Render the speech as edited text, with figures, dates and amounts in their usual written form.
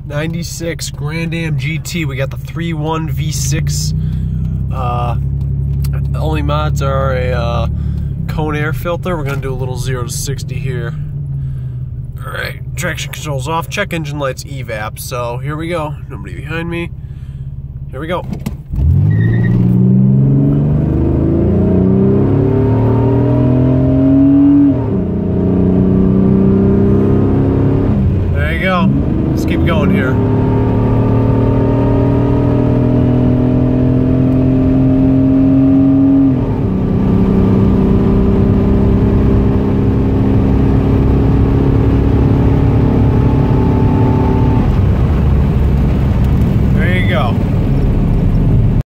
96 Grand Am GT. We got the 3.1 V6. Only mods are a cone air filter. We're gonna do a little 0 to 60 here. All right, traction controls off. Check engine lights, evap. So here we go. Nobody behind me. Here we go.